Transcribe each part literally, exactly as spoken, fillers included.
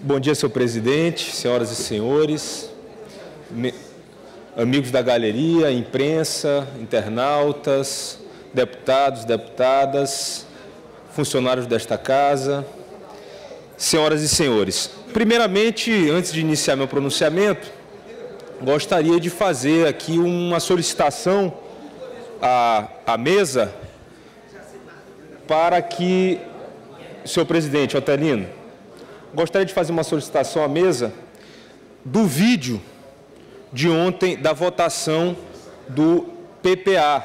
Bom dia, senhor presidente, senhoras e senhores, amigos da galeria, imprensa, internautas, deputados, deputadas, funcionários desta casa, senhoras e senhores. Primeiramente, antes de iniciar meu pronunciamento, gostaria de fazer aqui uma solicitação à, à mesa para que, senhor presidente Otelino, gostaria de fazer uma solicitação à mesa do vídeo de ontem da votação do P P A,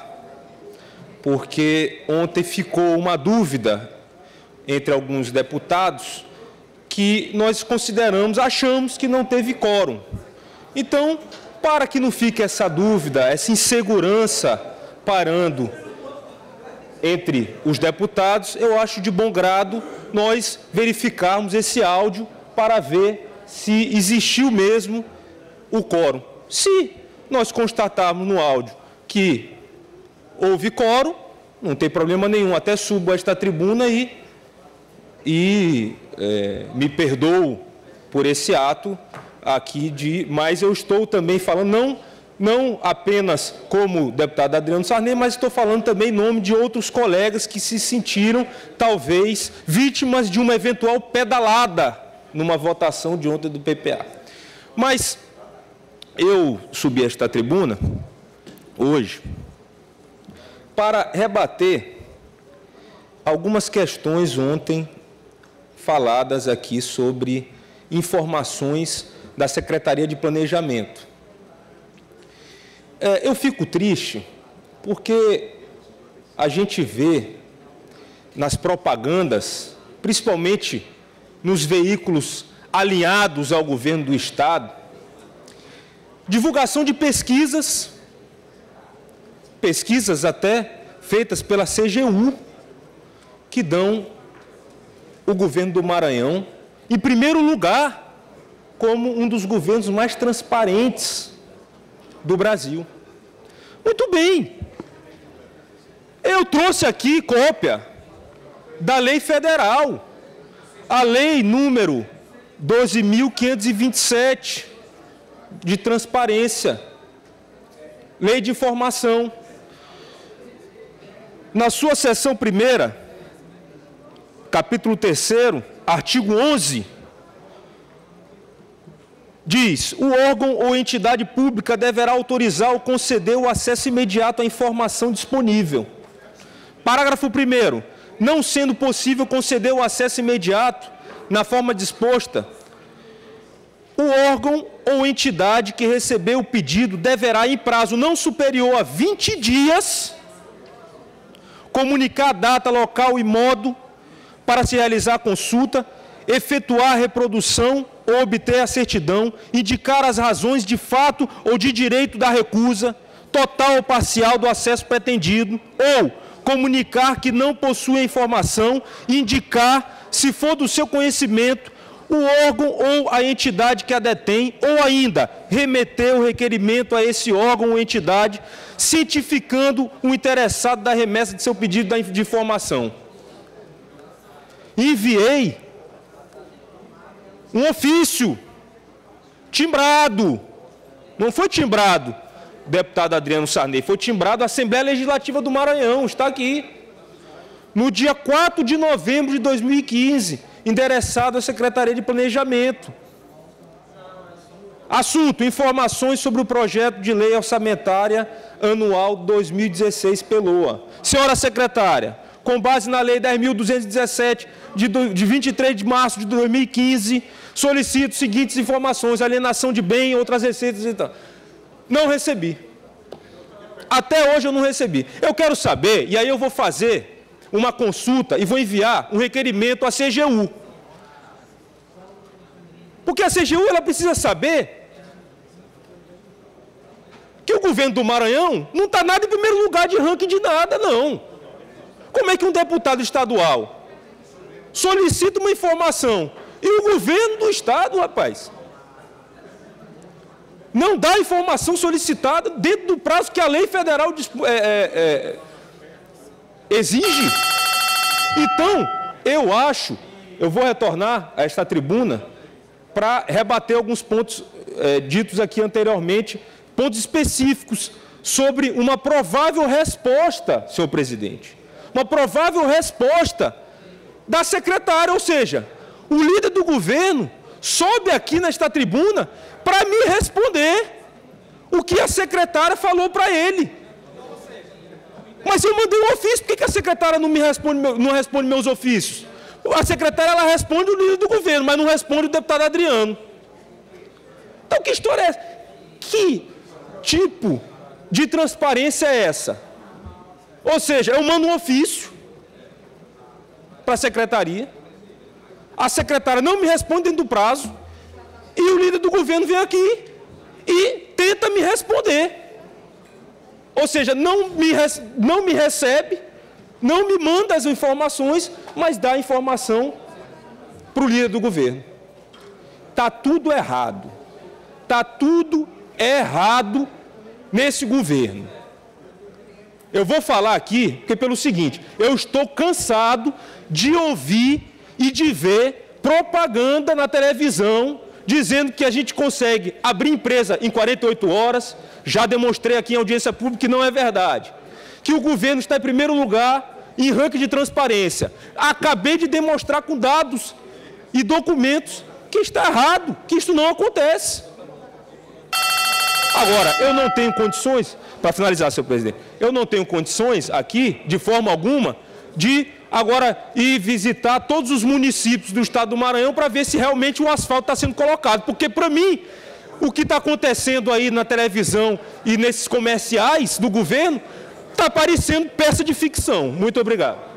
porque ontem ficou uma dúvida entre alguns deputados que nós consideramos, achamos que não teve quórum. Então, para que não fique essa dúvida, essa insegurança parando entre os deputados, eu acho de bom grado nós verificarmos esse áudio para ver se existiu mesmo o quórum. Se nós constatarmos no áudio que houve quórum, não tem problema nenhum, até subo a esta tribuna e, e é, me perdoo por esse ato aqui, de, mas eu estou também falando, não, não apenas como deputado Adriano Sarney, mas estou falando também em nome de outros colegas que se sentiram, talvez, vítimas de uma eventual pedalada numa votação de ontem do P P A. Mas eu subi a esta tribuna hoje para rebater algumas questões ontem faladas aqui sobre informações da Secretaria de Planejamento. É, eu fico triste porque a gente vê nas propagandas, principalmente nos veículos alinhados ao governo do Estado, divulgação de pesquisas, pesquisas até feitas pela C G U, que dão o governo do Maranhão, em primeiro lugar, como um dos governos mais transparentes do Brasil. Muito bem. Eu trouxe aqui cópia da lei federal, a lei número doze mil quinhentos e vinte e sete, de transparência, lei de informação. Na sua seção primeira, capítulo terceiro, artigo onze, diz: o órgão ou entidade pública deverá autorizar ou conceder o acesso imediato à informação disponível. Parágrafo primeiro. Não sendo possível conceder o acesso imediato na forma disposta, o órgão ou entidade que recebeu o pedido deverá, em prazo não superior a vinte dias, comunicar a data, local e modo para se realizar a consulta, efetuar a reprodução ou obter a certidão, indicar as razões de fato ou de direito da recusa, total ou parcial do acesso pretendido, ou comunicar que não possui a informação, indicar, se for do seu conhecimento, o órgão ou a entidade que a detém, ou ainda remeter o requerimento a esse órgão ou entidade, cientificando o interessado da remessa de seu pedido de informação. Enviei um ofício timbrado, não foi timbrado, deputado Adriano Sarney, foi timbrado a Assembleia Legislativa do Maranhão, está aqui, no dia quatro de novembro de dois mil e quinze, endereçado à Secretaria de Planejamento. Assunto: informações sobre o projeto de lei orçamentária anual dois mil e dezesseis, Peloa. Senhora secretária, com base na Lei dez mil duzentos e dezessete, de, de vinte e três de março de dois mil e quinze, solicito seguintes informações: alienação de bem, outras receitas e tal. Não recebi. Até hoje eu não recebi. Eu quero saber, e aí eu vou fazer uma consulta e vou enviar um requerimento à C G U. Porque a C G U ela precisa saber que o governo do Maranhão não está nada em primeiro lugar de ranking de nada, não. Como é que um deputado estadual solicita uma informação e o governo do Estado, rapaz, não dá a informação solicitada dentro do prazo que a lei federal é, é, é, exige? Então, eu acho, eu vou retornar a esta tribuna para rebater alguns pontos é, ditos aqui anteriormente, pontos específicos sobre uma provável resposta, senhor presidente. Uma provável resposta da secretária, ou seja, o líder do governo sobe aqui nesta tribuna para me responder o que a secretária falou para ele. Mas eu mandei um ofício, por que a secretária não me responde, não responde meus ofícios? A secretária ela responde o líder do governo, mas não responde o deputado Adriano. Então, que história é essa? Que tipo de transparência é essa? Ou seja, eu mando um ofício para a secretaria, a secretária não me responde dentro do prazo, e o líder do governo vem aqui e tenta me responder. Ou seja, não me, não me recebe, não me manda as informações, mas dá a informação para o líder do governo. Está tudo errado. Está tudo errado nesse governo. Eu vou falar aqui, porque pelo seguinte, eu estou cansado de ouvir e de ver propaganda na televisão dizendo que a gente consegue abrir empresa em quarenta e oito horas, já demonstrei aqui em audiência pública que não é verdade. Que o governo está em primeiro lugar em ranking de transparência. Acabei de demonstrar com dados e documentos que está errado, que isso não acontece. Agora, eu não tenho condições, para finalizar, senhor presidente, eu não tenho condições aqui, de forma alguma, de agora ir visitar todos os municípios do estado do Maranhão para ver se realmente o asfalto está sendo colocado. Porque, para mim, o que está acontecendo aí na televisão e nesses comerciais do governo está parecendo peça de ficção. Muito obrigado.